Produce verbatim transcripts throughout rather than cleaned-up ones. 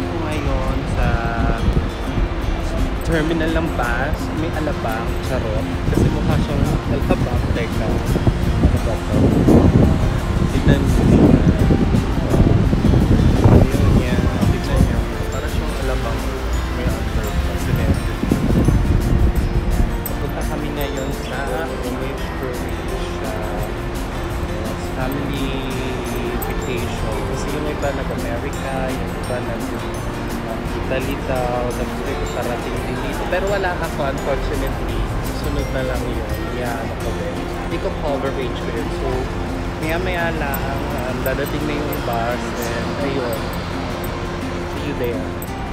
ako ngayon sa terminal ng bus. May alabang, charot. Kasi mukha siyang alabang. Teka, ano ba ito? Tignan nyo niya. Ayun niya. Tignan nyo. Para siyang alabang. May underpass. Papunta kami ngayon sa Umage, Croatia. Family vacation. Kasi yung iba nag-America, yung iba nag-Italy daw, nag-trip parating din dito. Pero wala ako, unfortunately. Susunod na lang yun. Yeah, ano ko din. Hindi ko coverage ko yun. So, maya-maya lang, um, dadating na yung bus, and ayun. See you there.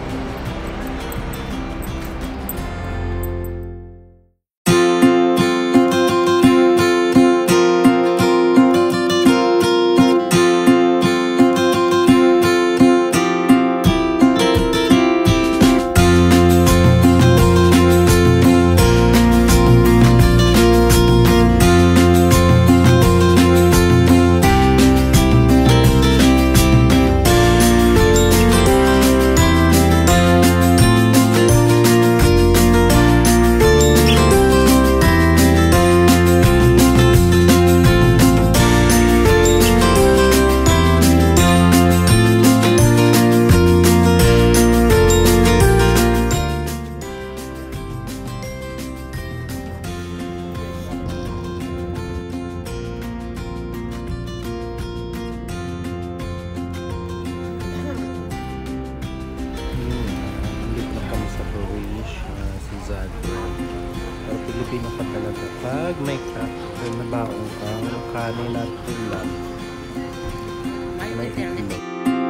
Pilipino ka talaga pag may kakil na baong ka ng kanin at ulam. May itlog.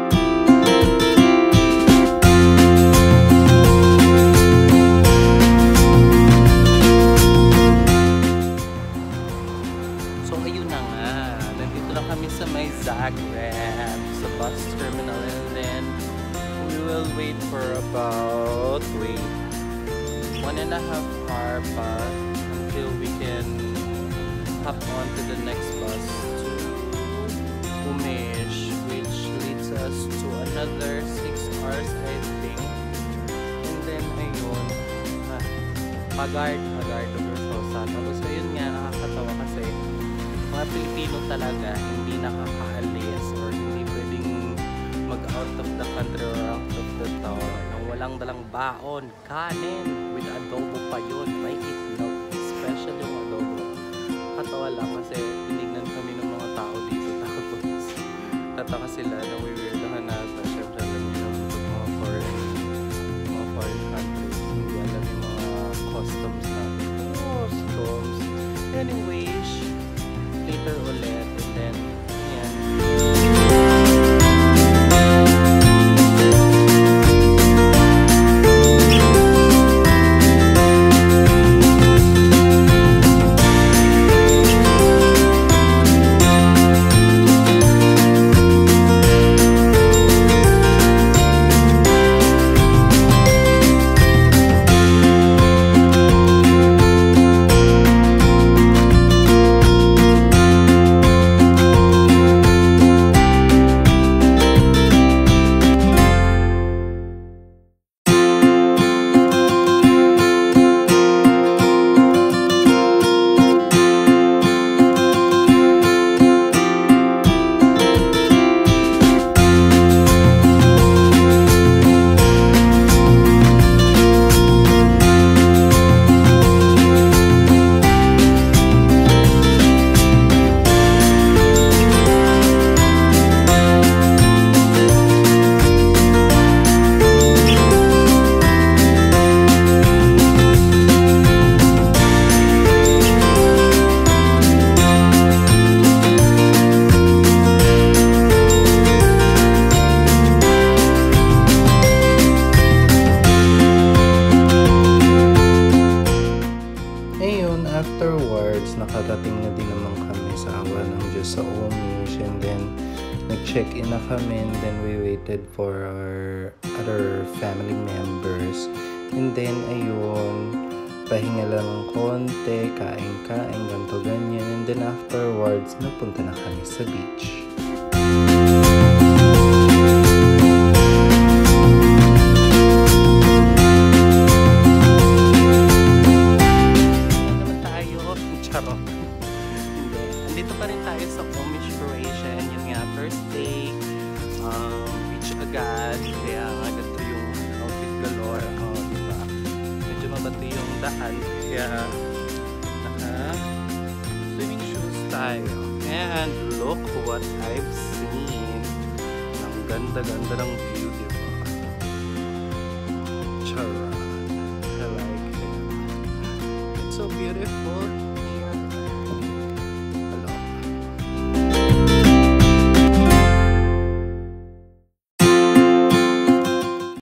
So ayun na nga, nandito na kami sa may Zagreb sa bus terminal, and then we will wait for about wait one and a half hour bus until we can hop on to the next bus to Umage, which leads us to another six hours I think. And then ayun, ah, Pagard, Pagard over Sosa. Tapos ayun nga, nakakatawa kasi mga Pilipino talaga hindi nakakaalis or hindi pwedeng mag out of the country or out of the town nang walang dalang baon, kanin with adobo pa yun, may itlog, special yung adobo. Katawa lang kasi tinignan kami ng mga tao dito, tapos tataka sila na weirdahan natin. Syempre alam nyo yung mga foreign mga foreign countries, hindi alam yung mga customs natin. Customs anyways, later ulit, and then yan. Afterwards, nakarating na din naman kami sa awa ng Diyos sa Umage, and then nag-check-in na kami, and then we waited for our other family members, and then ayun, pahinga lang ng konti, kain-kain, ganto ganyan, and then afterwards, napunta na kami sa beach. daan. Kaya, naka swimming shoes tayo. And look what I've seen. Ang ganda-ganda ng view, di ba? Charan. I like it. It's so beautiful.